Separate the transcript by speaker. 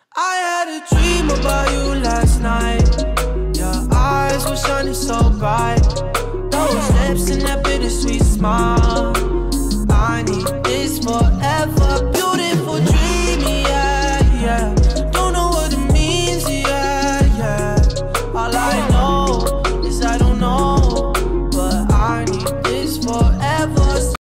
Speaker 1: I had a dream about you last night. Your eyes were shining so bright. Those lips and that bittersweet smile. I need this forever.